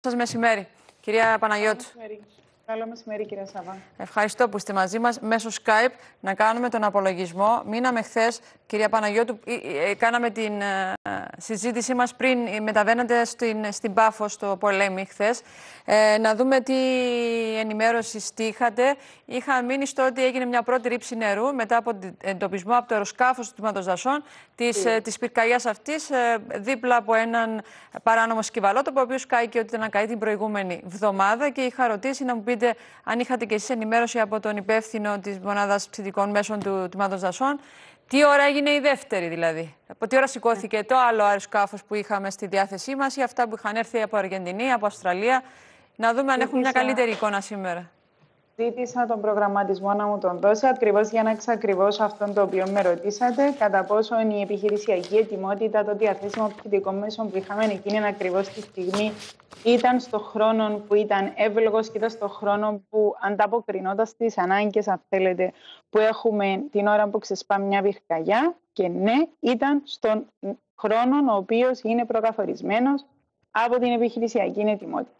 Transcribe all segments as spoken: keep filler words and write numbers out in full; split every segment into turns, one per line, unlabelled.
Σας μεσημέρι, κυρία Παναγιώτου.
Καλό μεσημέρι, κυρία Σάβα.
Ευχαριστώ που είστε μαζί μας μέσω Skype να κάνουμε τον απολογισμό. Μείναμε χθες, κυρία Παναγιώτου, κάναμε την ε, συζήτησή μας πριν μεταβαίνατε στην, στην Πάφο, στο Πολέμη χθες, ε, να δούμε τι ενημέρωση είχατε. Είχα μείνει στο ότι έγινε μια πρώτη ρήψη νερού μετά από τον εντοπισμό από το αεροσκάφος του Τμήματος Δασών της, ε, της πυρκαγιάς αυτής, ε, δίπλα από έναν παράνομο σκυβαλότοπο, ο οποίος κάηκε ότι ήταν να καεί την προηγούμενη εβδομάδα, και είχα ρωτήσει να μου πείτε αν είχατε και εσείς ενημέρωση από τον υπεύθυνο της Μονάδας Ψηδικών Μέσων του Τμήματος Δασών. Τι ώρα έγινε η δεύτερη, δηλαδή? Από τι ώρα σηκώθηκε το άλλο αεροσκάφος που είχαμε στη διάθεσή μας ή αυτά που είχαν έρθει από Αργεντινή, από Αυστραλία? Να δούμε αν έχουν μια καλύτερη εικόνα σήμερα.
Ζήτησα τον προγραμματισμό να μου τον δώσει, ακριβώς για να εξακριβώσω αυτό το οποίο με ρωτήσατε, κατά πόσο η επιχειρησιακή ετοιμότητα των διαθέσιμων ψηδικών μέσων που είχαμε εκείνη ακριβώς τη στιγμή ήταν στο χρόνο που ήταν εύλογος και ήταν στο χρόνο που ανταποκρινόταν στις ανάγκες, αν θέλετε, που έχουμε την ώρα που ξεσπά μια πυρκαγιά. Και ναι, ήταν στον χρόνο ο οποίος είναι προκαθορισμένος από την επιχειρησιακή ετοιμότητα.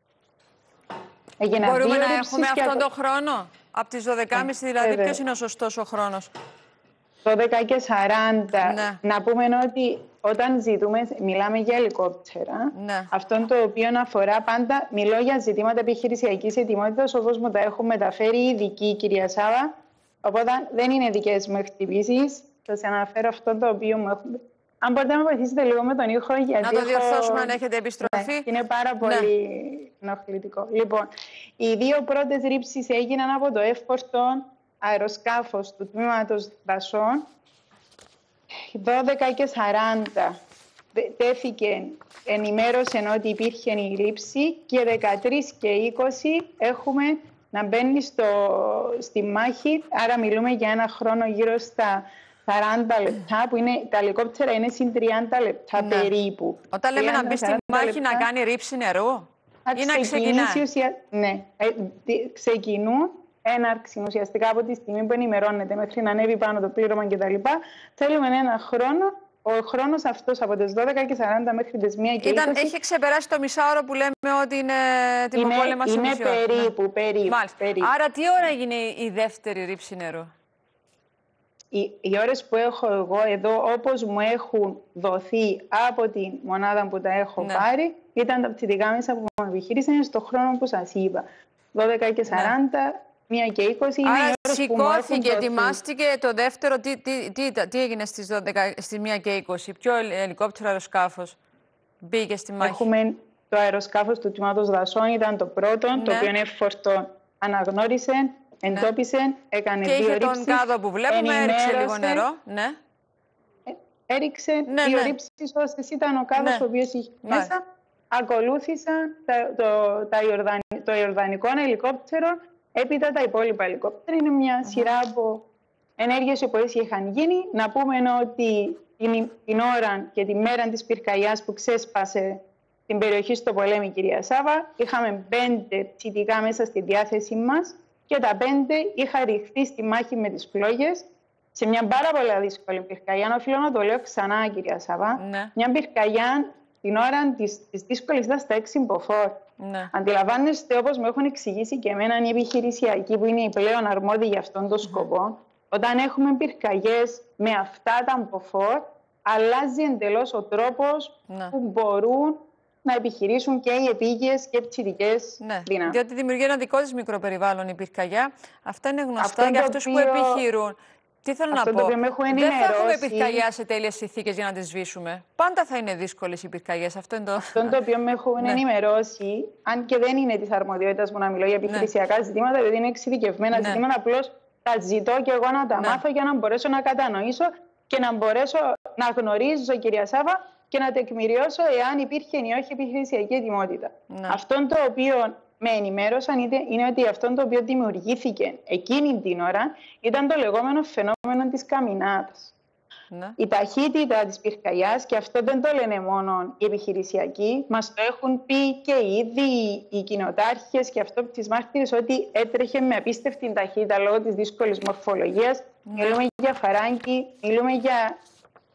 Έγινα Μπορούμε να έχουμε αυτόν από... τον χρόνο, από τις δώδεκα και μισή, δηλαδή βέβαια. Ποιος είναι ο σωστός ο χρόνος?
δώδεκα και σαράντα. Ναι. Να πούμε ότι όταν ζητούμε, μιλάμε για ελικόπτερα. Ναι. Αυτό το οποίο αφορά πάντα, μιλώ για ζητήματα επιχειρησιακής ετοιμότητας, όπως μου τα έχουν μεταφέρει οι ειδικοί, κυρία Σάβα. Οπότε δεν είναι δικές μου εκτυπήσεις. Θα σας αναφέρω αυτό το οποίο μου έχουν. Αν μπορείτε να με βοηθήσετε λίγο με τον ήχο, γιατί.
Να το διορθώσουμε, έχω... αν έχετε επιστροφή.
Ναι, είναι πάρα πολύ ναι. ενοχλητικό. Λοιπόν, οι δύο πρώτες ρήψεις έγιναν από το εύπορτο αεροσκάφος του Τμήματος Δασών. δώδεκα και σαράντα τέθηκε, ενημέρωσε ότι υπήρχε η ρήψη, και δεκατρείς και είκοσι έχουμε να μπαίνει στο, στη μάχη. Άρα μιλούμε για ένα χρόνο γύρω στα σαράντα λεπτά, που είναι, τα ελικόπτερα είναι συν τριάντα λεπτά ναι. περίπου.
Όταν λέμε να μπει στη μάχη λεπτά, να κάνει ρήψη νερού ή να ξεκινήσει.
Ουσια... Ναι, ε, ξεκινούν έναρξη ουσιαστικά από τη στιγμή που ενημερώνεται μέχρι να ανέβει πάνω το πλήρωμα κτλ. Θέλουμε ένα χρόνο. Ο χρόνος αυτός από τις δώδεκα και σαράντα μέχρι τις μία και
είκοσι... Έχει ξεπεράσει το μισάωρο που λέμε ότι είναι τυποπόλεμα σε μισή ώρα.
Είναι περίπου, ναι. περίπου, περίπου.
Άρα τι ώρα έγινε η δεύτερη ρήψη νερού?
Οι, οι ώρες που έχω εγώ εδώ, όπως μου έχουν δοθεί από τη μονάδα που τα έχω ναι. πάρει, ήταν τα ψηδικά μέσα που μου επιχείρησαν στον χρόνο που σας είπα. δώδεκα και σαράντα, ναι. μία και είκοσι είναι.
Άρα
οι ώρες
σηκώθηκε,
που μου
ετοιμάστηκε το δεύτερο. Τι, τι, τι, τι, τι έγινε στις, δώδεκα, στις μία και είκοσι? Ποιο ελικόπτερο αεροσκάφος μπήκε στη μάχη?
Έχουμε το αεροσκάφος του Τμήματος Δασών, ήταν το πρώτο, ναι. το οποίο είναι φορτό. Αναγνώρισε, εντόπισε, ναι. έκανε
και
δύο
είχε
ρήψεις.
Τον κάδο που βλέπουμε, έριξε λίγο νερό. Ναι.
Έριξε
ναι,
δύο
ναι.
ρήψεις, ώστε ήταν ο κάδος ναι. ο οποίος είχε ναι. μέσα. Ακολούθησαν τα, το, τα Ιορδανι, το Ιορδανικό ελικόπτερο, έπειτα τα υπόλοιπα ελικόπτερα. Είναι μια uh-huh. σειρά από ενέργειες οι οποίες είχαν γίνει. Να πούμε ότι την, την ώρα και τη μέρα της πυρκαγιάς που ξέσπασε την περιοχή στο Πολέμη, κυρία Σάβα, είχαμε πέντε ψητικά μέσα στη διάθεσή μας και τα πέντε είχαν ρηχθεί στη μάχη με τις φλόγες σε μια πάρα πολύ δύσκολη πυρκαγιά. Οφείλω να το λέω ξανά, κυρία Σάβα. Ναι. Μια πυρκαγιά την ώρα της, της δύσκολης ήταν στα έξι μποφόρ. Ναι. Αντιλαμβάνεστε, όπως μου έχουν εξηγήσει και εμένα οι επιχειρησιακοί, που είναι οι πλέον αρμόδιοι για αυτόν τον σκοπό, mm. όταν έχουμε πυρκαγιές με αυτά τα μποφόρ, αλλάζει εντελώς ο τρόπος ναι. που μπορούν να επιχειρήσουν και οι επίγειες και ψητικές
ναι.
δύναμες.
Διότι δημιουργεί ένα δικό της μικροπεριβάλλον η πυρκαγιά. Αυτά είναι γνωστά αυτό για αυτούς οποίο... που επιχειρούν. Τι θέλω
αυτό
να πω,
δεν
θα έχουμε πυρκαγιά σε τέλειες συνθήκες για να τις σβήσουμε. Πάντα θα είναι δύσκολες οι πυρκαγιές. Αυτό, είναι το...
αυτό το οποίο με έχουν ναι. ενημερώσει, αν και δεν είναι της αρμοδιότητας μου να μιλώ για επιχειρησιακά ναι. ζητήματα, δηλαδή είναι εξειδικευμένα ναι. ζητήματα, απλώς τα ζητώ και εγώ να τα ναι. μάθω για να μπορέσω να κατανοήσω και να μπορέσω να γνωρίζω, κυρία Σάβα, και να τεκμηριώσω εάν υπήρχε ή όχι επιχειρησιακή ετοιμότητα. Ναι. Αυτό το οποίο με ενημέρωσαν είναι ότι αυτό το οποίο δημιουργήθηκε εκείνη την ώρα ήταν το λεγόμενο φαινόμενο της καμινάδας. Ναι. Η ταχύτητα της πυρκαγιάς, και αυτό δεν το λένε μόνο οι επιχειρησιακοί, μας το έχουν πει και ήδη οι κοινοτάρχες και αυτό τις μάρτυρες, ότι έτρεχε με απίστευτη ταχύτητα λόγω της δύσκολης μορφολογίας. Ναι. Μιλούμε για φαράγγι, μιλούμε για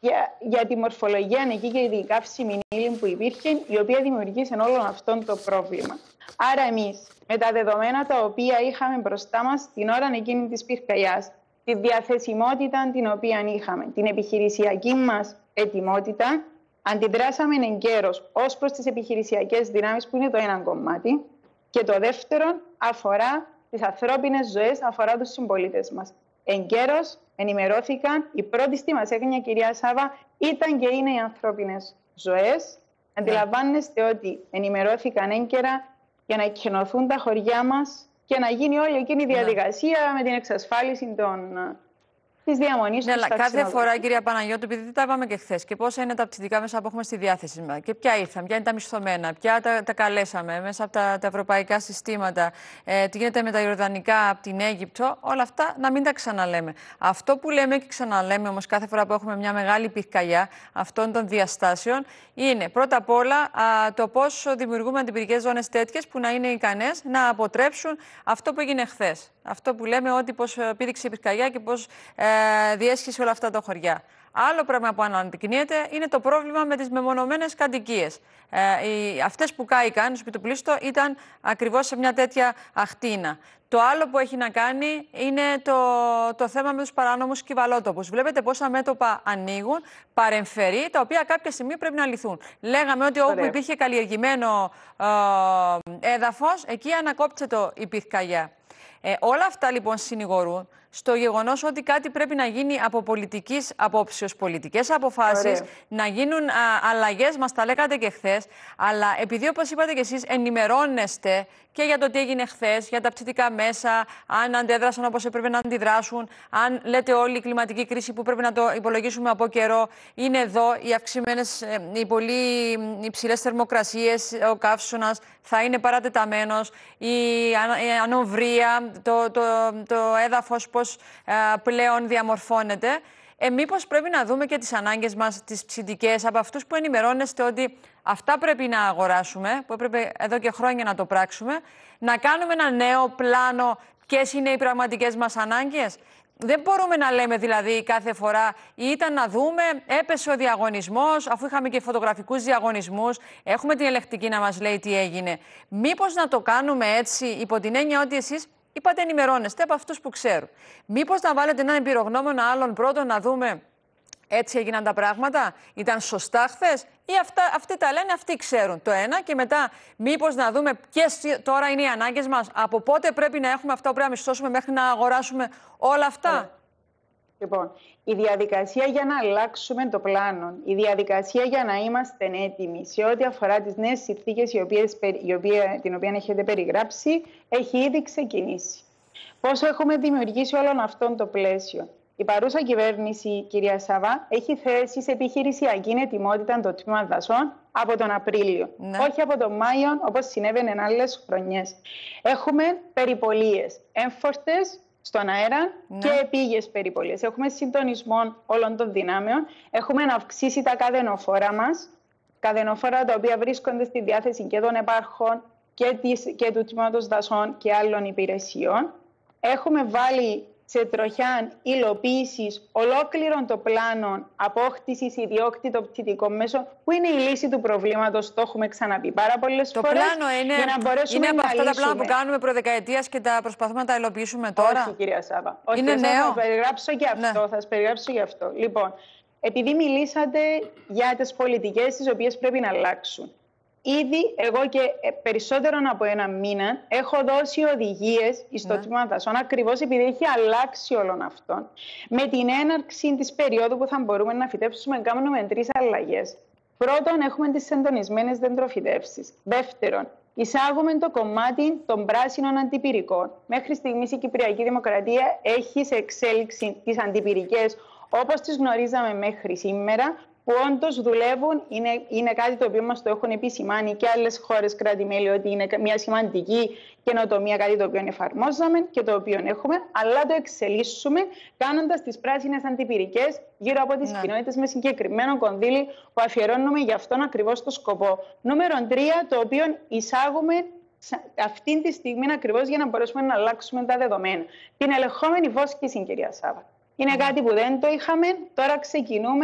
για, για τη μορφολογία εκεί και τη καύσιμη ύλη που υπήρχε, η οποία δημιουργήσε όλο αυτό το πρόβλημα. Άρα εμείς, με τα δεδομένα τα οποία είχαμε μπροστά μας την ώρα εκείνη της πυρκαγιάς, τη διαθεσιμότητα την οποία είχαμε, την επιχειρησιακή μας ετοιμότητα, αντιδράσαμε εγκαίρως ως προς τις επιχειρησιακές δυνάμεις, που είναι το ένα κομμάτι, και το δεύτερο αφορά τις ανθρώπινες ζωές, αφορά τους συμπολίτες μας. Εγκαίρως ενημερώθηκαν, η πρώτη στη μας έκανε, κυρία Σάβα, ήταν και είναι οι ανθρώπινες ζωές. Yeah. Αντιλαμβάνεστε ότι ενημερώθηκαν έγκαιρα για να εκκαινωθούν τα χωριά μας και να γίνει όλη εκείνη η διαδικασία yeah. με την εξασφάλιση των... της διαμονής
ναι,
του.
Αλλά κάθε φορά, κυρία Παναγιώτου, επειδή τα είπαμε και χθες, και πόσα είναι τα ψητικά μέσα που έχουμε στη διάθεση μας, και ποια ήρθαν, ποια είναι τα μισθωμένα, ποια τα, τα καλέσαμε μέσα από τα, τα ευρωπαϊκά συστήματα, ε, τι γίνεται με τα Ιορδανικά από την Αίγυπτο, όλα αυτά να μην τα ξαναλέμε. Αυτό που λέμε και ξαναλέμε όμως κάθε φορά που έχουμε μια μεγάλη πυρκαγιά αυτών των διαστάσεων είναι πρώτα απ' όλα α, το πώς δημιουργούμε αντιπυρικές ζώνες τέτοιες που να είναι ικανές να αποτρέψουν αυτό που έγινε χθες. Αυτό που λέμε ότι πώς πήδηξε η πυρκαγιά και πώς ε, διέσχισε όλα αυτά τα χωριά. Άλλο πράγμα που αναδεικνύεται είναι το πρόβλημα με τις μεμονωμένες κατοικίες. Ε, οι, αυτές που κάηκαν στο πιτοπλίστο ήταν ακριβώς σε μια τέτοια αχτίνα. Το άλλο που έχει να κάνει είναι το, το θέμα με τους παράνομους κυβαλότοπους. Βλέπετε πόσα μέτωπα ανοίγουν, παρεμφερεί, τα οποία κάποια στιγμή πρέπει να λυθούν. Λέγαμε ότι όπου υπήρχε καλλιεργημένο ε, έδαφος, εκεί ανακόπτησε το η πυρκαγιά. Ε, όλα αυτά λοιπόν συνηγορούν στο γεγονός ότι κάτι πρέπει να γίνει από πολιτικής απόψεως, πολιτικές αποφάσεις, Ωραία. να γίνουν α, αλλαγές, μας τα λέγατε και χθες, αλλά επειδή όπως είπατε και εσείς ενημερώνεστε και για το τι έγινε χθες, για τα ψητικά μέσα, αν αντέδρασαν όπως έπρεπε να αντιδράσουν, αν λέτε όλη η κλιματική κρίση που πρέπει να το υπολογίσουμε από καιρό, είναι εδώ, οι αυξημένες, οι πολύ υψηλές θερμοκρασίες, ο καύσωνας θα είναι παρατεταμένος, η ανοβρία, το, το, το έδαφος πώς α, πλέον διαμορφώνεται. Ε, μήπως πρέπει να δούμε και τις ανάγκες μας, τις ψητικές, από αυτούς που ενημερώνεστε ότι αυτά πρέπει να αγοράσουμε, που έπρεπε εδώ και χρόνια να το πράξουμε, να κάνουμε ένα νέο πλάνο ποιες είναι οι πραγματικές μας ανάγκες. Δεν μπορούμε να λέμε δηλαδή κάθε φορά ήταν να δούμε, έπεσε ο διαγωνισμός, αφού είχαμε και φωτογραφικούς διαγωνισμούς, έχουμε την ελεκτική να μας λέει τι έγινε. Μήπως να το κάνουμε έτσι υπό την έννοια ότι εσείς είπατε ενημερώνεστε από αυτούς που ξέρουν. Μήπως να βάλετε έναν εμπειρογνώμονα άλλον πρώτον να δούμε έτσι έγιναν τα πράγματα, ήταν σωστά χθες ή αυτά, αυτοί τα λένε, αυτοί ξέρουν το ένα και μετά μήπως να δούμε ποιες τώρα είναι οι ανάγκες μας, από πότε πρέπει να έχουμε αυτά που πρέπει να μισθώσουμε μέχρι να αγοράσουμε όλα αυτά.
Λοιπόν, η διαδικασία για να αλλάξουμε το πλάνο, η διαδικασία για να είμαστε έτοιμοι σε ό,τι αφορά τις νέες συνθήκες την οποία έχετε περιγράψει, έχει ήδη ξεκινήσει. Πόσο έχουμε δημιουργήσει όλον αυτόν το πλαίσιο. Η παρούσα κυβέρνηση, κυρία Σάβα, έχει θέσει σε επιχειρησιακή ετοιμότητα το τμήμα δασών από τον Απρίλιο. Ναι. Όχι από τον Μάιο, όπως συνέβαινε άλλες χρονιές. Έχουμε περιπολίες, έμφορτες στον αέρα ναι. και επίγειες περιπολίες. Έχουμε συντονισμό όλων των δυνάμεων. Έχουμε αυξήσει τα καδενοφόρα μας, καδενοφόρα τα οποία βρίσκονται στη διάθεση και των επάρχων και, της, και του τμήματος δασών και άλλων υπηρεσιών. Έχουμε βάλει σε τροχιά υλοποίησης ολόκληρων των πλάνων απόκτησης ιδιόκτητων πτυτικών μέσων, που είναι η λύση του προβλήματος. Το έχουμε ξαναπεί πάρα πολλές
το
φορές.
Το πλάνο είναι,
για να μπορέσουμε
είναι
να
από αυτά
λύσουμε.
τα πλάνα που κάνουμε προδεκαετίας και τα προσπαθούμε να τα υλοποιήσουμε τώρα.
Όχι, κυρία Σάβα. Όχι,
είναι νέο.
Θα σας περιγράψω και αυτό.
Ναι.
Θα σας περιγράψω και αυτό. Λοιπόν, επειδή μιλήσατε για τις πολιτικές τις οποίες πρέπει να αλλάξουν. Ήδη εγώ και περισσότερο από ένα μήνα έχω δώσει οδηγίες στο ναι. τμήμα δασών, ακριβώς επειδή έχει αλλάξει όλων αυτών. Με την έναρξη της περίοδου που θα μπορούμε να φυτέψουμε, κάνουμε τρεις αλλαγές. Πρώτον, έχουμε τις συντονισμένες δεντροφυτεύσεις. Δεύτερον, εισάγουμε το κομμάτι των πράσινων αντιπυρικών. Μέχρι στιγμής η Κυπριακή Δημοκρατία έχει σε εξέλιξη τις αντιπυρικές όπως τις γνωρίζαμε μέχρι σήμερα, που όντως δουλεύουν, είναι, είναι κάτι το οποίο μας το έχουν επισημάνει και άλλες χώρες κράτη-μέλη, ότι είναι μια σημαντική καινοτομία, κάτι το οποίο εφαρμόζαμε και το οποίο έχουμε, αλλά το εξελίσσουμε κάνοντας τις πράσινες αντιπυρικές γύρω από τις ναι. κοινότητες με συγκεκριμένο κονδύλι που αφιερώνουμε για αυτόν ακριβώς το σκοπό. Νούμερο τρία, το οποίο εισάγουμε αυτή τη στιγμή ακριβώς για να μπορέσουμε να αλλάξουμε τα δεδομένα. Την ελεγχόμενη βόσκηση, κυρία Σάβα. Είναι ναι. κάτι που δεν το είχαμε, τώρα ξεκινούμε.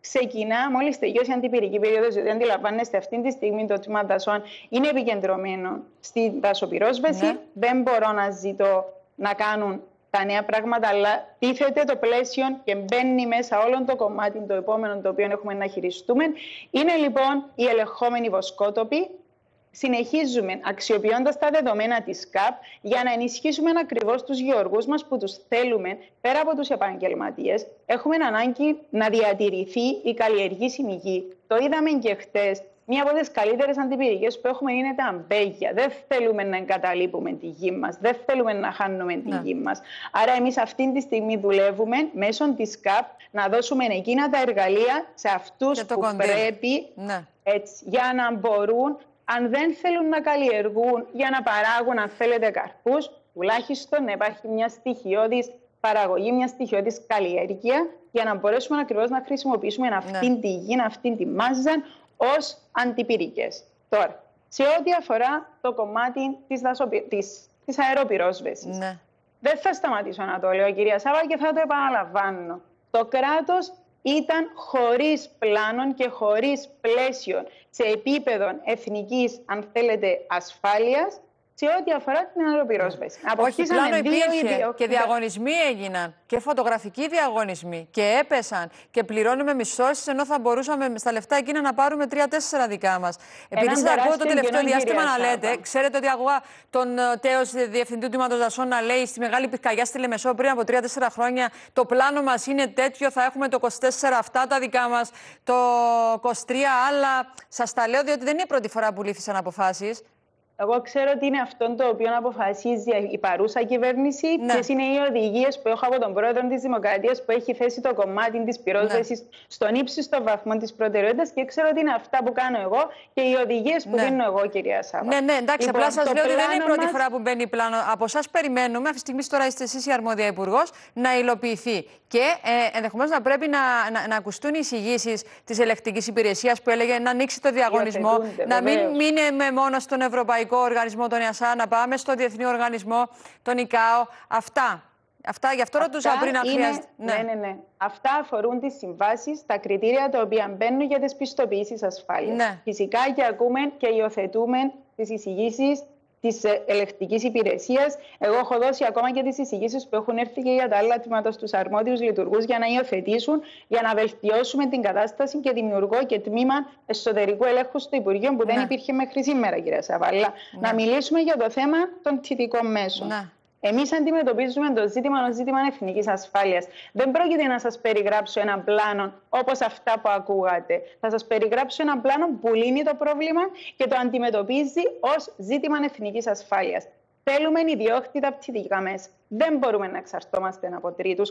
ξεκινά μόλις τελειώσει η αντιπυρική περίοδος, διότι αντιλαμβάνεστε αυτή τη στιγμή το τμήμα δασών είναι επικεντρωμένο στην δασοπυρόσβεση. Ναι. Δεν μπορώ να ζητώ να κάνουν τα νέα πράγματα, αλλά τίθεται το πλαίσιο και μπαίνει μέσα όλο το κομμάτι το επόμενο το οποίο έχουμε να χειριστούμε. Είναι λοιπόν οι ελεγχόμενοι βοσκότοποι. Συνεχίζουμε αξιοποιώντας τα δεδομένα της ΚΑΠ για να ενισχύσουμε ακριβώς τους γεωργούς μας που τους θέλουμε πέρα από τους επαγγελματίες. Έχουμε ανάγκη να διατηρηθεί η καλλιεργήσιμη γη. Το είδαμε και χτες. Μία από τις καλύτερες αντιπυρικές που έχουμε είναι τα αμπέγια. Δεν θέλουμε να εγκαταλείπουμε τη γη μας. Δεν θέλουμε να χάνουμε τη ναι. γη μας. Άρα εμείς αυτή τη στιγμή δουλεύουμε μέσω της ΚΑΠ να δώσουμε εκείνα τα εργαλεία σε αυτούς που κονδύλι. πρέπει ναι. έτσι, για να μπορούν, αν δεν θέλουν να καλλιεργούν, για να παράγουν, αν θέλετε, καρπούς, τουλάχιστον να υπάρχει μια στοιχειώδης παραγωγή, μια στοιχειώδης καλλιέργεια, για να μπορέσουμε ακριβώς να χρησιμοποιήσουμε ναι. αυτήν τη γη, αυτήν τη μάζα, ως αντιπυρικές. Τώρα, σε ό,τι αφορά το κομμάτι της, δασοπυ... της... της αεροπυρόσβεσης, ναι. δεν θα σταματήσω να το λέω, κυρία Σάβα, και θα το επαναλαμβάνω. Το κράτος ήταν χωρίς πλάνων και χωρίς πλαίσιο σε επίπεδο εθνικής, αν θέλετε, ασφάλειας, σε ό,τι αφορά την αεροπυρόσβεση.
Όχι, πλάνο υπήρχε και διαγωνισμοί έγιναν και φωτογραφικοί διαγωνισμοί και έπεσαν και πληρώνουμε μισθώσεις, ενώ θα μπορούσαμε στα λεφτά εκείνα να πάρουμε τρία-τέσσερα δικά μας. Επειδή σας ακούω το τελευταίο διάστημα να λέτε, ξέρετε ότι ακούγα τον τέος διευθυντή του Τμήματος Δασών να λέει στη Μεγάλη Πυρκαγιά στη Λεμεσό πριν από τρία-τέσσερα χρόνια το πλάνο μας είναι τέτοιο, θα έχουμε το είκοσι τέσσερα αυτά τα δικά μας, το είκοσι τρία άλλα. Σας τα λέω διότι δεν είναι η πρώτη φορά που λήφθησαν αποφάσεις.
Εγώ ξέρω ότι είναι αυτό το οποίο αποφασίζει η παρούσα κυβέρνηση. Ναι. Ποιες είναι οι οδηγίες που έχω από τον πρόεδρο της Δημοκρατίας που έχει θέσει το κομμάτι της πυρόσβεσης ναι. στον ύψιστο βαθμό της προτεραιότητας, και ξέρω ότι είναι αυτά που κάνω εγώ και οι οδηγίες που ναι. δίνω εγώ, κυρία Σάβα.
Ναι, ναι, εντάξει. Λοιπόν, απλά σας λέω ότι δεν είναι η πρώτη μας... φορά που μπαίνει πλάνο. Από εσάς περιμένουμε, αυτή τη στιγμή τώρα είστε εσείς η αρμόδια υπουργός, να υλοποιηθεί. Και ε, ενδεχομένως να πρέπει να, να, να ακουστούν οι εισηγήσεις της ελεκτικής υπηρεσίας που έλεγε να ανοίξει το διαγωνισμό, να μην μείνουμε μόνο στον Ευρωπαϊκό Οργανισμό, τον ΕΑΣΑ, να πάμε στο Διεθνή Οργανισμό, τον ΙΚΑΟ. Αυτά. Αυτά, γι' αυτό ρωτούσα πριν να χρειάζεται.
Ναι. ναι, ναι, ναι. Αυτά αφορούν τις συμβάσεις, τα κριτήρια τα οποία μπαίνουν για τις πιστοποιήσεις ασφάλειας. Ναι. Φυσικά και ακούμε και υιοθετούμε τις εισηγήσεις της ελεκτικής υπηρεσίας. Εγώ έχω δώσει ακόμα και τις εισηγήσεις που έχουν έρθει και για τα άλλα τμήματα στους αρμόδιους λειτουργούς για να υιοθετήσουν, για να βελτιώσουμε την κατάσταση, και δημιουργώ και τμήμα εσωτερικού ελέγχου στο Υπουργείο που ναι. δεν υπήρχε μέχρι σήμερα, κυρία Σαββάλα. Ναι. Να μιλήσουμε για το θέμα των θετικών μέσων. Ναι. Εμείς αντιμετωπίζουμε το ζήτημα ως ζήτημα εθνικής ασφάλειας. Δεν πρόκειται να σας περιγράψω ένα πλάνο όπως αυτά που ακούγατε. Θα σας περιγράψω ένα πλάνο που λύνει το πρόβλημα και το αντιμετωπίζει ως ζήτημα εθνικής ασφάλειας. Θέλουμε ιδιόκτητα πτυτικά μέσα. Δεν μπορούμε να εξαρτώμαστε από τρίτους.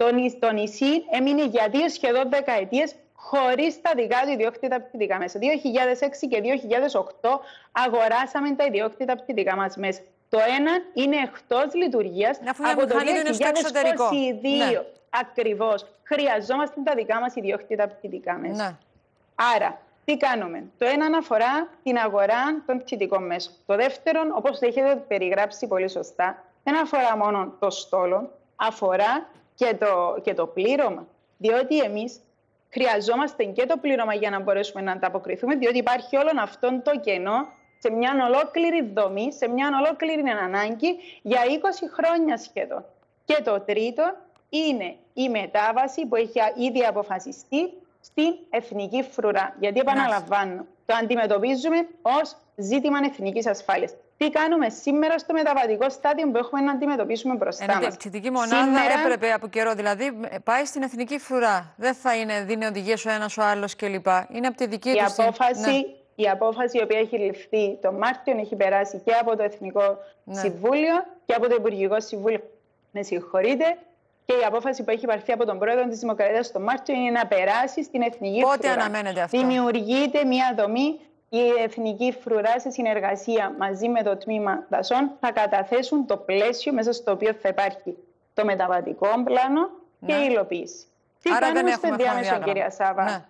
Το νησί έμεινε για δύο σχεδόν δεκαετίες χωρίς τα δικά του ιδιόκτητα πτυτικά μέσα. δύο χιλιάδες έξι και δύο χιλιάδες οκτώ αγοράσαμε τα ιδιόκτητα πτυτικά μας μέσα. Το ένα είναι εκτός λειτουργίας από το δύο χιλιάδες είκοσι δύο. Ναι. Ακριβώς. Χρειαζόμαστε τα δικά μας ιδιόκτητα πτυτικά μέσα. Ναι. Άρα, τι κάνουμε? Το ένα αφορά την αγορά των πτυτικών μέσων. Το δεύτερο, όπως έχετε περιγράψει πολύ σωστά, δεν αφορά μόνο το στόλο, αφορά και το, και το πλήρωμα. Διότι εμείς χρειαζόμαστε και το πλήρωμα για να μπορέσουμε να ανταποκριθούμε, διότι υπάρχει όλο αυτό το κενό σε μια ολόκληρη δομή, σε μια ολόκληρη ανάγκη για είκοσι χρόνια σχεδόν. Και το τρίτο είναι η μετάβαση που έχει ήδη αποφασιστεί στην εθνική φρουρά. Γιατί επαναλαμβάνω, το αντιμετωπίζουμε ως ζήτημα εθνικής ασφάλειας. Τι κάνουμε σήμερα στο μεταβατικό στάδιο που έχουμε να αντιμετωπίσουμε μπροστά μας?
Η πτυτική μονάδα σήμερα... έπρεπε από καιρό, δηλαδή πάει στην εθνική φρουρά. Δεν θα είναι, δίνει οδηγίες ο ένας ο άλλος κλπ. Είναι από τη δική του
απόφαση. Ναι. Η απόφαση η οποία έχει ληφθεί τον Μάρτιο έχει περάσει και από το Εθνικό ναι. Συμβούλιο και από το Υπουργικό Συμβούλιο. Με συγχωρείτε. Και η απόφαση που έχει πάρθει από τον Πρόεδρο της Δημοκρατίας τον Μάρτιο είναι να περάσει στην Εθνική
Πότε
Φρουρά.
Πότε αναμένεται αυτό?
Δημιουργείται μια δομή. Η Εθνική Φρουρά, σε συνεργασία μαζί με το Τμήμα Δασών, θα καταθέσουν το πλαίσιο μέσα στο οποίο θα υπάρχει το μεταβατικό πλάνο ναι. και η υλοποίηση. Τι
Άρα
κάνουμε στο ενδιάμεσο, κυρία Σάβα?
Ναι.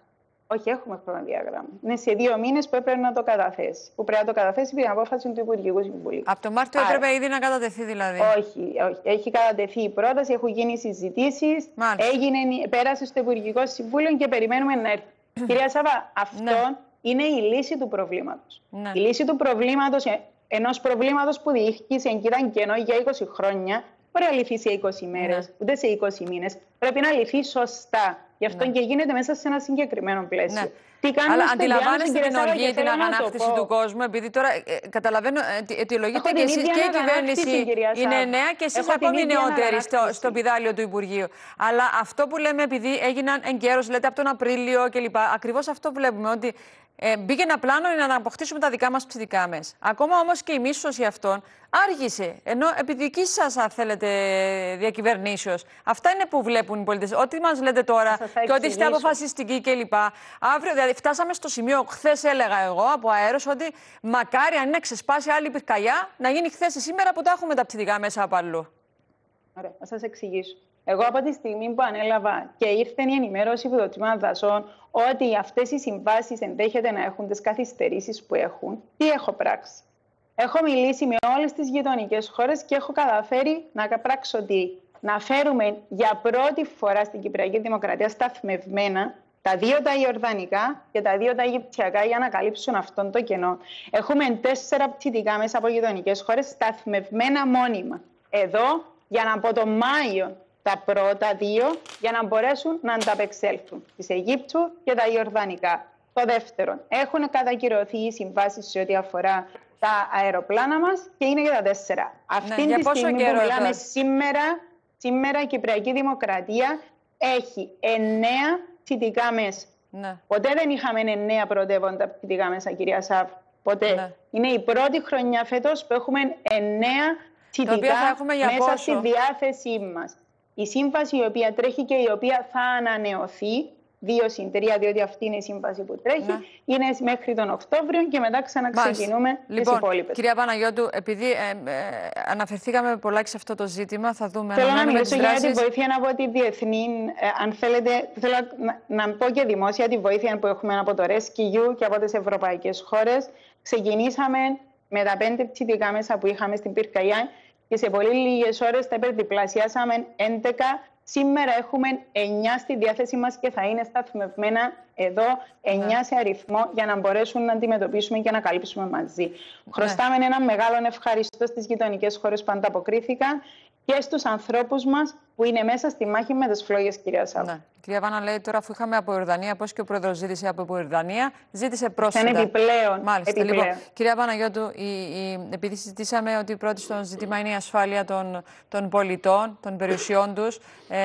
Όχι, έχουμε χρονοδιάγραμμα. Είναι σε δύο μήνες που έπρεπε να το καταθέσει. Που πρέπει να το καταθέσει την απόφαση του Υπουργικού Συμβουλίου.
Από το Μάρτιο Άρα, έπρεπε ήδη να κατατεθεί, δηλαδή.
Όχι, όχι. Έχει κατατεθεί η πρόταση, έχουν γίνει συζητήσεις. Έγινε, πέρασε στο Υπουργικό Συμβούλιο και περιμένουμε να έρθει. Κυρία Σάβα, αυτό ναι. είναι η λύση του προβλήματος. Ναι. Η λύση του προβλήματος, ενός προβλήματος που διήρκησε και ήταν κενό για είκοσι χρόνια, μπορεί να λυθεί σε είκοσι μέρες, ναι. ούτε σε είκοσι μήνες. Πρέπει να λυθεί σωστά. Γι' αυτό ναι. και γίνεται μέσα σε ένα συγκεκριμένο πλαίσιο. Ναι. Τι
Αλλά αντιλαμβάνεστε την οργή, την αγανάκτηση του κόσμου, επειδή τώρα ε, καταλαβαίνω, ε, αιτιολογείτε και εσείς και η κυβέρνηση είναι νέα και εσείς ακόμη νεότεροι στο, στο πιδάλιο του Υπουργείου. Αλλά αυτό που λέμε, επειδή έγιναν εγκαίρως, λέτε από τον Απρίλιο κλπ. Ακριβώς αυτό βλέπουμε, ότι ε, μπήκε ένα πλάνο για να αποκτήσουμε τα δικά μας ψηφιακά μέσα. Ακόμα όμως και η μίσθωση αυτών άργησε. Ενώ επί δική σας, αν θέλετε, διακυβερνήσεως. Αυτά είναι που βλέπουν οι πολίτες. Ό,τι μας λέτε τώρα και ότι είστε αποφασιστικοί κλπ. Αύριο, δηλαδή, φτάσαμε στο σημείο, χθες έλεγα εγώ από αέρος, ότι μακάρι αν είναι ξεσπάσει άλλη πυρκαγιά να γίνει χθες ή σήμερα που τα έχουμε τα ψηφιακά μέσα από αλλού.
Ωραία, θα σας εξηγήσω. Εγώ από τη στιγμή που ανέλαβα και ήρθε η ενημέρωση από το Τμήμα Δασών ότι αυτές οι συμβάσεις ενδέχεται να έχουν τις καθυστερήσεις που έχουν, τι έχω πράξει. Έχω μιλήσει με όλες τις γειτονικές χώρες και έχω καταφέρει να πράξω τι. Να φέρουμε για πρώτη φορά στην Κυπριακή Δημοκρατία σταθμευμένα τα δύο τα Ιορδανικά και τα δύο τα Αιγυπτιακά για να καλύψουν αυτόν το κενό. Έχουμε τέσσερα πτυτικά μέσα από γειτονικές χώρες σταθμευμένα μόνιμα. Εδώ για να πω το Μάιο τα πρώτα δύο για να μπορέσουν να ανταπεξέλθουν. Της Αιγύπτου και τα Ιορδανικά. Το δεύτερο, έχουν κατακυρωθεί οι συμβάσεις σε ό,τι αφορά τα αεροπλάνα μας και είναι για τα τέσσερα. Αυτή ναι, τη στιγμή που μιλάμε σήμερα, σήμερα η Κυπριακή Δημοκρατία έχει εννέα πτυτικά μέσα. Ναι. Ποτέ δεν είχαμε εννέα πρωτεύοντα πτυτικά μέσα, κυρία Σάβ. Ποτέ. Ναι. Είναι η πρώτη χρονιά φέτος που έχουμε εννέα πτυτικά μέσα πόσο? στη διάθεσή μας. Η σύμβαση η οποία τρέχει και η οποία θα ανανεωθεί, δύο συν τρία, διότι αυτή είναι η σύμβαση που τρέχει, ναι. είναι μέχρι τον Οκτώβριο και μετά ξαναξεκινούμε τις
λοιπόν,
υπόλοιπες.
Κυρία Παναγιώτου, επειδή ε, ε, αναφερθήκαμε πολλά σε αυτό το ζήτημα, θα δούμε...
Θέλω να μιλήσω για τη βοήθεια από τη διεθνή, ε, αν θέλετε, θέλω να, να πω και δημόσια τη βοήθεια που έχουμε από το Rescue και από τις ευρωπαϊκές χώρες. Ξεκινήσαμε με τα πέντε πτυτικά μέσα που είχαμε στην πυρκαγιά και σε πολύ λίγες ώρες τα υπερδιπλασιάσαμε έντεκα. Σήμερα έχουμε εννέα στη διάθεσή μας και θα είναι σταθμευμένα εδώ εννέα ναι. σε αριθμό για να μπορέσουν να αντιμετωπίσουμε και να καλύψουμε μαζί. Ναι. Χρωστάμε ένα μεγάλο ευχαριστώ στις γειτονικές χώρες που ανταποκρίθηκαν και στους ανθρώπους μας που είναι μέσα στη μάχη με τις φλόγες, κυρία Σάββα. Ναι.
Κυρία Βάνα, λέει τώρα, αφού είχαμε από Ιορδανία, πώς και ο πρόεδρος ζήτησε από Ιορδανία, ζήτησε πρόσθετα.
Είναι επιπλέον.
Μάλιστα.
επιπλέον.
Λοιπόν, κυρία Παναγιώτου, η, η, επειδή συζητήσαμε ότι πρώτη στο ζήτημα είναι η ασφάλεια των, των πολιτών, των περιουσιών τους,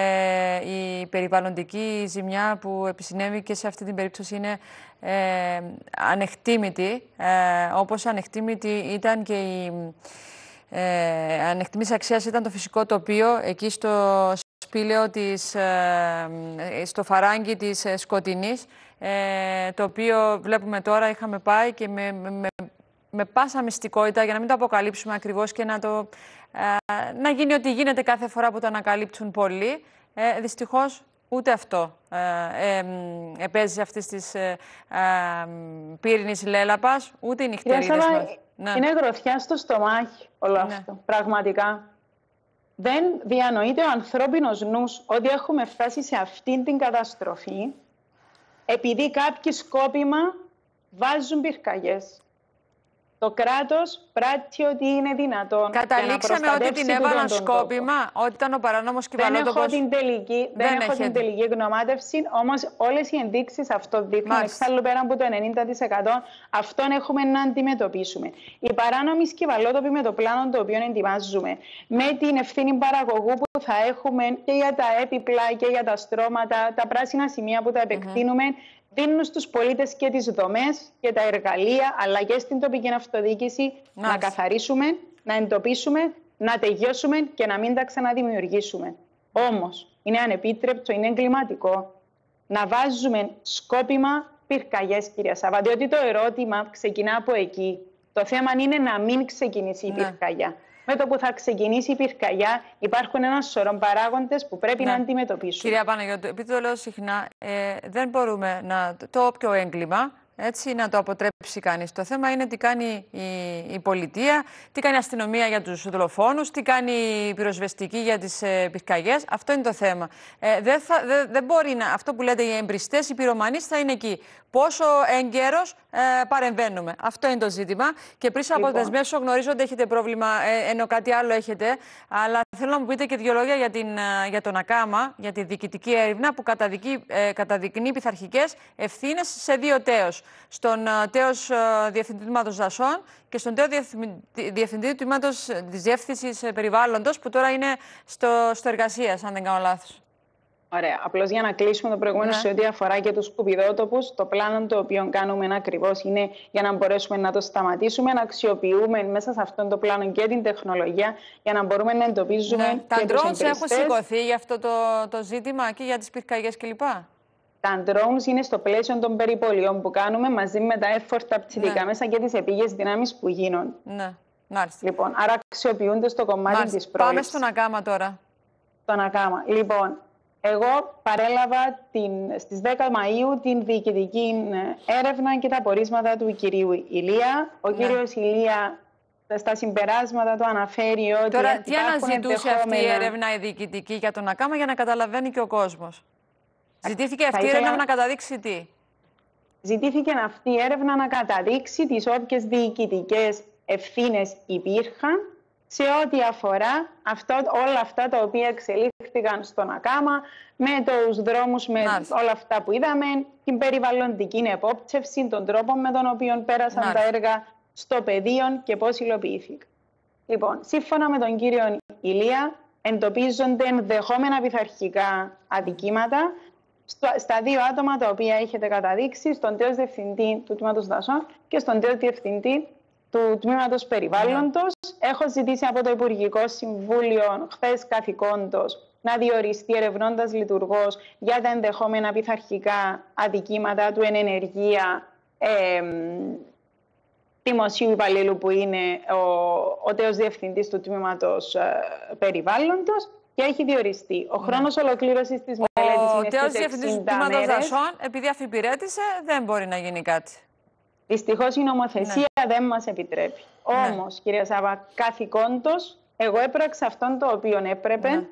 ε, η περιβαλλοντική ζημιά που επισυνέβη και σε αυτή την περίπτωση είναι ε, ανεκτήμητη, ε, όπως ανεκτήμητη ήταν και η... Ε, ανεκτήμης αξίας ήταν το φυσικό τοπίο εκεί στο σπήλαιο της, ε, στο φαράγγι της ε, Σκοτεινής, ε, το οποίο βλέπουμε τώρα, είχαμε πάει και με, με, με πάσα μυστικότητα για να μην το αποκαλύψουμε ακριβώς και να, το, ε, να γίνει ό,τι γίνεται κάθε φορά που το ανακαλύπτουν πολλοί. Ε, δυστυχώς ούτε αυτό ε, ε, επέζει αυτής της ε, ε, πύρινης λέλαπας, ούτε οι νυχτερίδες μας.
Ναι. Είναι γροθιά στο στομάχι όλο ναι. αυτό, πραγματικά. Δεν διανοείται ο ανθρώπινος νους ότι έχουμε φτάσει σε αυτήν την καταστροφή επειδή κάποιοι σκόπιμα βάζουν πυρκαγιές. Το κράτος πράττει ότι είναι δυνατόν.
Καταλήξαμε ότι την έβαλαν σκόπιμα, ότι ήταν ο παράνομος κυβαλότοπος.
Δεν έχω την τελική, δεν δεν έχω την τελική γνωμάτευση, όμως όλες οι ενδείξεις αυτό δείχνουν. Εξάλλου πέρα από το ενενήντα τοις εκατό αυτόν έχουμε να αντιμετωπίσουμε. Οι παράνομοι σκυβαλότοποι με το πλάνο το οποίο ετοιμάζουμε, με την ευθύνη παραγωγού που θα έχουμε και για τα έπιπλα και για τα στρώματα, τα πράσινα σημεία που τα επεκτείνουμε. Mm-hmm. Δίνουν στους πολίτες και τις δομές και τα εργαλεία, αλλά και στην τοπική αυτοδιοίκηση να, να καθαρίσουμε, να εντοπίσουμε, να τελειώσουμε και να μην τα ξαναδημιουργήσουμε. Όμως, είναι ανεπίτρεπτο, είναι εγκληματικό να βάζουμε σκόπιμα πυρκαγιές, κυρία Σάββα, διότι το ερώτημα ξεκινά από εκεί. Το θέμα είναι να μην ξεκινήσει η ναι. πυρκαγιά. με το που θα ξεκινήσει η πυρκαγιά, υπάρχουν ένα σωρό παράγοντες που πρέπει
ναι.
να αντιμετωπίσουμε.
Κυρία Παναγιώτου, επειδή το λέω συχνά, ε, δεν μπορούμε να. Το όποιο έγκλημα. Έτσι, να το αποτρέψει κανείς. Το θέμα είναι τι κάνει η, η πολιτεία, τι κάνει η αστυνομία για τους δολοφόνους, τι κάνει η πυροσβεστική για τις ε, πυρκαγιές. Αυτό είναι το θέμα. Ε, δεν, θα, δε, δεν μπορεί να. Αυτό που λέτε οι εμπριστές, οι πυρομανείς θα είναι εκεί. Πόσο εγκαίρος ε, παρεμβαίνουμε. Αυτό είναι το ζήτημα. Και πριν από
Λοιπόν.
δεσμεύσω, γνωρίζω ότι έχετε πρόβλημα, ε, ενώ κάτι άλλο έχετε. Αλλά θέλω να μου πείτε και δύο λόγια για, την, για τον ΑΚΑΜΑ, για τη διοικητική έρευνα που καταδικεί, ε, καταδεικνύει πειθαρχικές ευθύνες σε δύο τέος. Στον uh, τέος uh, Διευθυντή του Τμήματος Δασών και στον τέο Διευθυντή του Τμήματος της Διεύθυνσης Περιβάλλοντος, που τώρα είναι στο, στο εργασίας, αν δεν κάνω λάθος.
Ωραία. Απλώς για να κλείσουμε το προηγούμενο, ναι. σε ό,τι αφορά και τους σκουπιδότοπους, το πλάνο το οποίο κάνουμε ακριβώς είναι για να μπορέσουμε να το σταματήσουμε, να αξιοποιούμε μέσα σε αυτόν το πλάνο και την τεχνολογία για να μπορούμε να εντοπίζουμε. Ναι.
Τα drones έχουν σηκωθεί για αυτό το, το ζήτημα και για τις πυρκαγιές κλπ.
Τα drones είναι στο πλαίσιο των περιπολιών που κάνουμε μαζί με τα έφορτα ψηφιακά ναι. μέσα και τις επίγειες δυνάμεις που γίνονται.
Ναι, μάλιστα.
Λοιπόν, άρα αξιοποιούνται στο κομμάτι μάλιστα. της πρόληψης.
Πάμε στον ΑΚΑΜΑ τώρα.
Στον ΑΚΑΜΑ. Λοιπόν, εγώ παρέλαβα την, στις δέκα Μαΐου την διοικητική έρευνα και τα πορίσματα του κυρίου Ηλία. Ο ναι. κύριος Ηλία στα συμπεράσματα του αναφέρει ότι.
Τώρα, τι αναζητούσε αυτή η έρευνα η διοικητική για τον ΑΚΑΜΑ για να καταλαβαίνει και ο κόσμος. Ζητήθηκε αυτή η έρευνα ήθελα... να καταδείξει τι.
Ζητήθηκε αυτή η έρευνα να καταδείξει τις όποιες διοικητικές ευθύνες υπήρχαν σε ό,τι αφορά αυτό, όλα αυτά τα οποία εξελίχθηκαν στον ΑΚΑΜΑ, με τους δρόμους, με Μάλιστα. όλα αυτά που είδαμε, την περιβαλλοντική επόπτευση, τον τρόπο με τον οποίο πέρασαν Μάλιστα. τα έργα στο πεδίο και πώς υλοποιήθηκαν. Λοιπόν, σύμφωνα με τον κύριο Ηλία, εντοπίζονται ενδεχόμενα πειθαρχικά αδικήματα στα δύο άτομα τα οποία έχετε καταδείξει, στον τέος Διευθυντή του Τμήματος Δασών και στον τέος Διευθυντή του Τμήματος Περιβάλλοντος. Yeah. Έχω ζητήσει από το Υπουργικό Συμβούλιο χθες καθηκόντως να διοριστεί ερευνώντας λειτουργός για τα ενδεχόμενα πειθαρχικά αδικήματα του εν ενεργεία ε, δημοσίου υπαλλήλου που είναι ο, ο τέος Διευθυντής του Τμήματος ε, Περιβάλλοντος. Και έχει διοριστεί. Ο χρόνος ολοκλήρωσης της μελέτης είναι στις εξήντα μέρες. Ο τέος Διευθυντής του Τμήματος Δασών, επειδή αφιπηρέτησε, δεν μπορεί να γίνει κάτι. Δυστυχώς η νομοθεσία ναι. δεν μας επιτρέπει. Ναι. Όμως, κυρία Σάβα, καθηκόντως, εγώ έπραξα αυτόν το οποίο έπρεπε, ναι.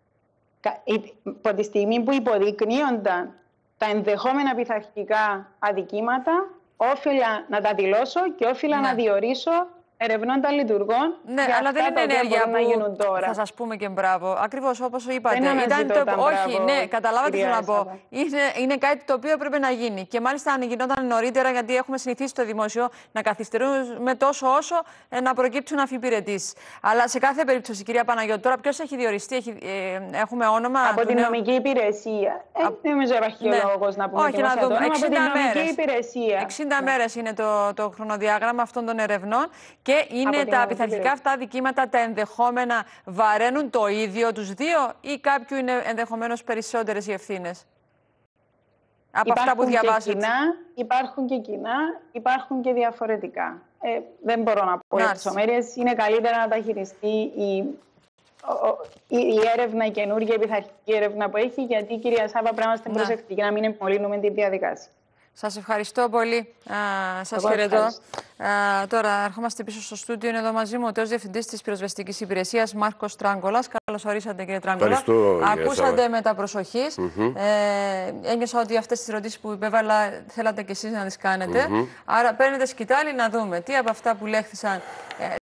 από τη στιγμή που υποδεικνύονταν τα ενδεχόμενα πειθαρχικά αδικήματα, όφιλα να τα δηλώσω και όφιλα ναι. να διορίσω ερευνώντα λειτουργών. Ναι, αλλά δεν είναι ενέργεια που να γίνουν τώρα. Θα σας πούμε και μπράβο. Ακριβώς όπως είπατε. Δεν ήταν το... Όχι, μπράβο, ναι, καταλάβατε τι θέλω να πω. Είναι, είναι κάτι το οποίο πρέπει να γίνει. Και μάλιστα αν γινόταν νωρίτερα, γιατί έχουμε συνηθίσει στο δημόσιο να καθυστερούμε τόσο όσο ε, να προκύψουν αφιπηρετήσεις. Αλλά σε κάθε περίπτωση, κυρία Παναγιώτη, τώρα ποιος έχει διοριστεί, έχει, ε, έχουμε όνομα. Από την νέου... νομική υπηρεσία. Ε, δεν νομίζω αρχαιολόγος ναι. να πούμε. Όχι, να δούμε. εξήντα μέρες είναι το, το χρονοδιάγραμμα αυτών των ερευνών. Και είναι τα πειθαρχικά αυτά αδικήματα, τα ενδεχόμενα βαραίνουν το ίδιο τους δύο ή κάποιου είναι ενδεχομένως περισσότερες οι ευθύνες? Από υπάρχουν αυτά που διαβάσατε. Και κοινά, υπάρχουν και κοινά, υπάρχουν και διαφορετικά. Ε, δεν μπορώ να πω λεπτομέρειες. Είναι καλύτερα να τα χειριστεί η, η, η έρευνα, η καινούργια η πειθαρχική έρευνα που έχει, γιατί κυρία Σάβα πρέπει να είμαστε προσεκτικοί να μην εμπολύνουμε τη διαδικασία. Σας ευχαριστώ πολύ. Α, σας Εγώ χαιρετώ. Α, τώρα ερχόμαστε πίσω στο στούντιο. Είναι εδώ μαζί μου ο τέος Διευθυντής της Πυροσβεστικής Υπηρεσίας, Μάρκος Τράγκολας. Καλώς ορίσατε, κύριε Τράγκολα. Ακούσατε με τα προσοχής. Mm-hmm. ε, ένιωσα ότι αυτές τις ερωτήσεις που υπέβαλα θέλατε κι εσείς να τις κάνετε. Mm-hmm. Άρα παίρνετε σκητάλη να δούμε τι από αυτά που λέχθησαν